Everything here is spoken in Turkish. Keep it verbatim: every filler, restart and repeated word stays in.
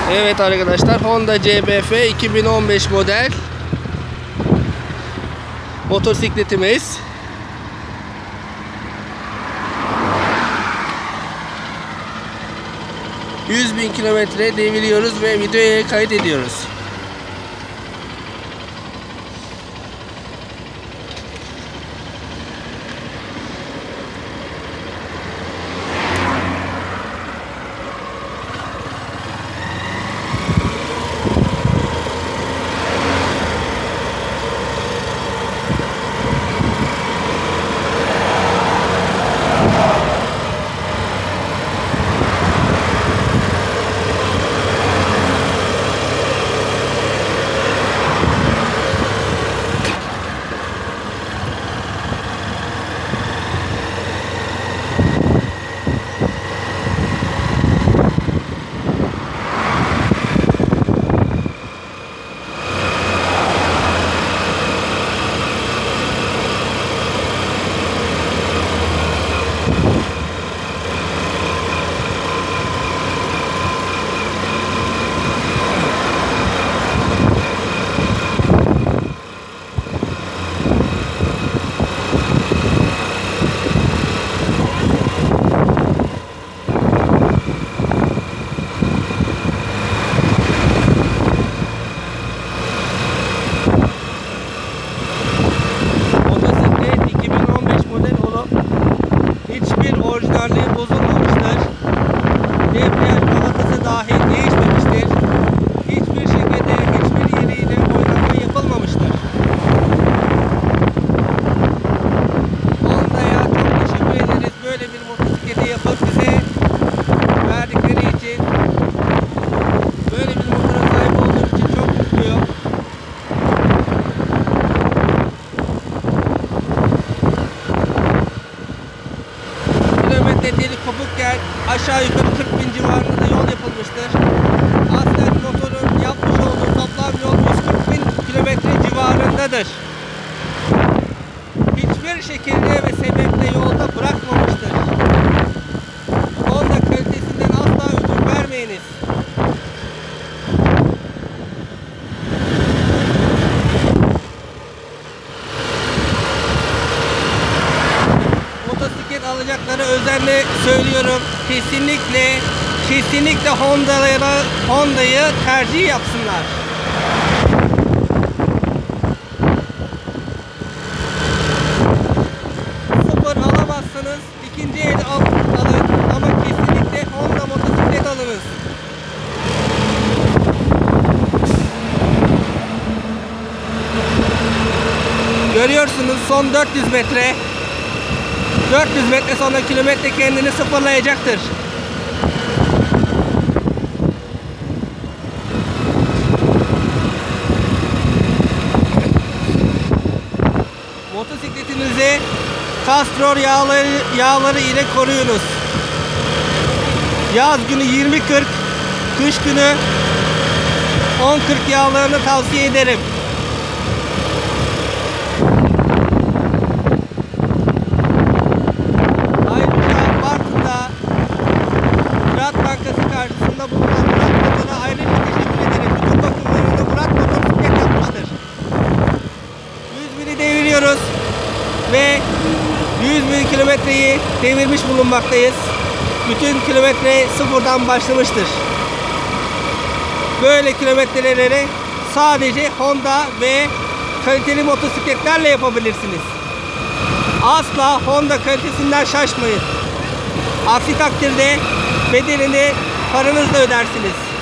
Evet arkadaşlar, Honda C B F iki bin on beş model motosikletimiz. yüz bin kilometre deviriyoruz ve videoya kayıt ediyoruz. Orijinalliği bozulmamıştır. Debriyaj balatası dahi değişmemiştir. Hiçbir şekilde hiçbir yeriyle oynatma yapılmamıştır. Honda'ya çok teşekkür ederiz. Böyle bir motosikleti yapıp bize verdikleri için, böyle bir motora sahip olduğum için çok mutluyum. Kilometrelik kopukken aşağı yukarı kırk bin civarında yol yapılmıştır. Aslen motorun yapmış olduğu toplam yol yüz kırk bin kilometre civarındadır. Hiçbir şekilde ve sebeple yolda bırakmamıştır. Honda kalitesinden asla ödün vermeyiniz. Motosiklet alacakları özenle söylüyorum. Kesinlikle kesinlikle Honda'ya Honda'yı tercih yapsınlar. Sıfır alamazsınız. İkinci el al, alın ama kesinlikle Honda motosiklet alınız. Görüyorsunuz, son dört yüz metre. dört yüz metre sonra kilometre kendini sıfırlayacaktır. Motosikletinizi kastrol yağları, yağları ile koruyunuz. Yaz günü yirmi kırk, kış günü on kırk yağlarını tavsiye ederim. Karşısında bulunan Murat Motor'a ayrıca teşekkür ederim. Bütün bakımlarını Murat Motor bisiklet yapmıştır. yüz bini deviriyoruz ve yüz bin kilometreyi devirmiş bulunmaktayız. Bütün kilometre sıfırdan başlamıştır. Böyle kilometreleri sadece Honda ve kaliteli motosikletlerle yapabilirsiniz. Asla Honda kalitesinden şaşmayın. Aksi takdirde bedelini paranızla ödersiniz.